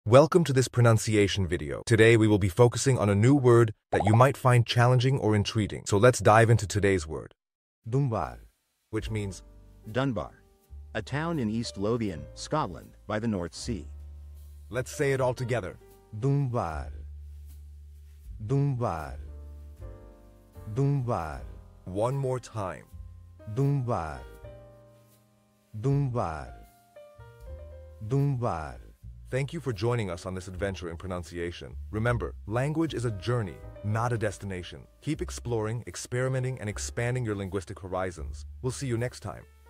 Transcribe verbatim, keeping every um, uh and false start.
Welcome to this pronunciation video. Today we will be focusing on a new word that you might find challenging or intriguing. So let's dive into today's word. Dunbar, Which means Dunbar, a town in East Lothian, Scotland, by the North Sea. let's say it all together. Dunbar, Dunbar, Dunbar, One more time. Dunbar, Dunbar, Dunbar. Thank you for joining us on this adventure in pronunciation. Remember, language is a journey, not a destination. Keep exploring, experimenting, and expanding your linguistic horizons. We'll see you next time.